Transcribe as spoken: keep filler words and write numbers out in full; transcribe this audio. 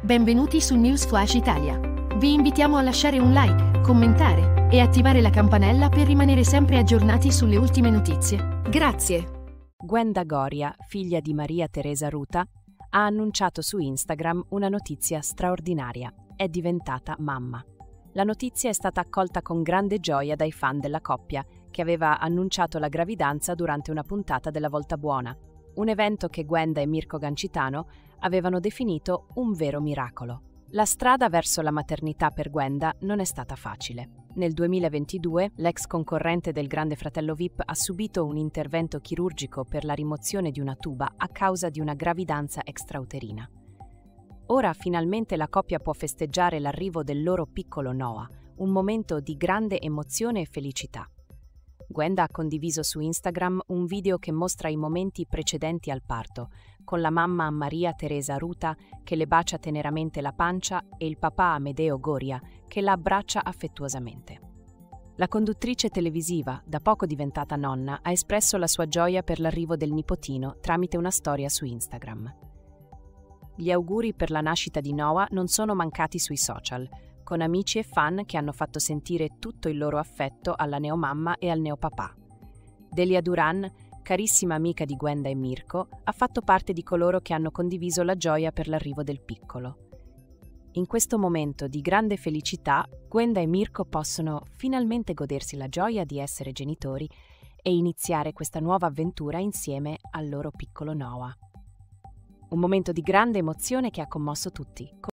Benvenuti su News Flash Italia. Vi invitiamo a lasciare un like, commentare e attivare la campanella per rimanere sempre aggiornati sulle ultime notizie. Grazie. Gwenda Goria, figlia di Maria Teresa Ruta, ha annunciato su Instagram una notizia straordinaria. È diventata mamma. La notizia è stata accolta con grande gioia dai fan della coppia, che aveva annunciato la gravidanza durante una puntata della Volta Buona, un evento che Gwenda e Mirko Gancitano avevano definito un vero miracolo. La strada verso la maternità per Gwenda non è stata facile. Nel duemilaventidue, l'ex concorrente del Grande Fratello V I P ha subito un intervento chirurgico per la rimozione di una tuba a causa di una gravidanza extrauterina. Ora finalmente la coppia può festeggiare l'arrivo del loro piccolo Noah, un momento di grande emozione e felicità. Gwenda ha condiviso su Instagram un video che mostra i momenti precedenti al parto, con la mamma Maria Teresa Ruta che le bacia teneramente la pancia e il papà Amedeo Goria che la abbraccia affettuosamente. La conduttrice televisiva, da poco diventata nonna, ha espresso la sua gioia per l'arrivo del nipotino tramite una storia su Instagram. Gli auguri per la nascita di Noah non sono mancati sui social, con amici e fan che hanno fatto sentire tutto il loro affetto alla neomamma e al neopapà. Delia Duran, carissima amica di Gwenda e Mirko, ha fatto parte di coloro che hanno condiviso la gioia per l'arrivo del piccolo. In questo momento di grande felicità, Gwenda e Mirko possono finalmente godersi la gioia di essere genitori e iniziare questa nuova avventura insieme al loro piccolo Noah. Un momento di grande emozione che ha commosso tutti.